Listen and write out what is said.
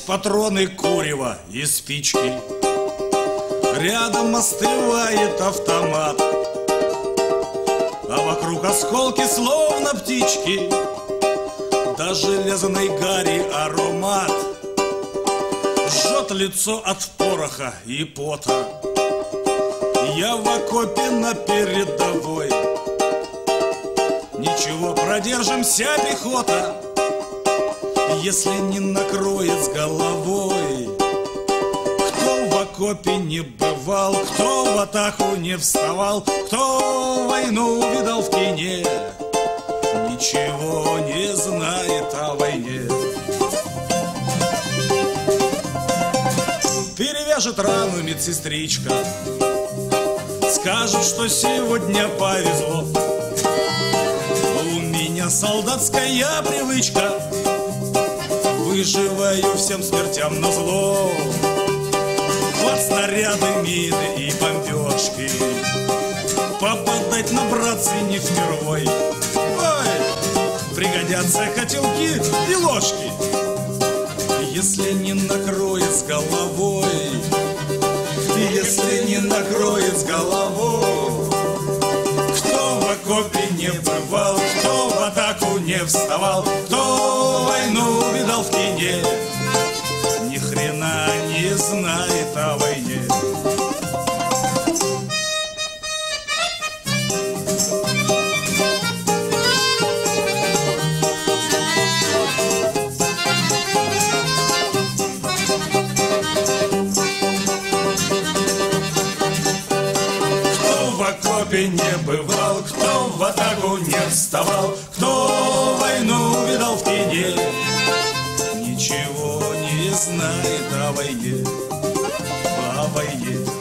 патроны, курева и спички. Рядом остывает автомат, а вокруг осколки, словно птички. Да железной гари аромат жжет лицо от пороха и пота. Я в окопе на передовой. Ничего, продержимся, пехота, если не накроет с головой. Кто в окопе не бывал, кто в атаку не вставал, кто войну видал в кине, ничего не знает о войне. Перевяжет рану медсестричка, скажет, что сегодня повезло. У меня солдатская привычка, выживаю всем смертям назло. Под снаряды, мины и бомбежки попадать на братцы не впервой. Ой, пригодятся котелки и ложки, если не накроет с головой. Если не накроет с головой. Кто в окопе не бывал, кто в атаку не вставал, кто войну видал в кине, ни хрена не знает о войне. Не бывал, кто в атаку не вставал, кто войну видал в кине, ничего не знает о войне, о войне.